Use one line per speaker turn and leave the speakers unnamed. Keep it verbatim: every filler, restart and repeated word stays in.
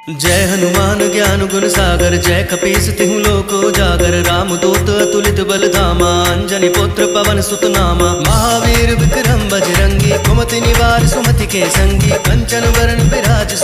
जय हनुमान ज्ञान गुण सागर, जय कपीस तिहु लोक उजागर। राम दूत अतुलित बल धामा, अंजनी पुत्र पवन सुत नामा। महावीर विक्रम बजरंगी, कुमति निवार सुमति के संगी। कंचन वरण विराज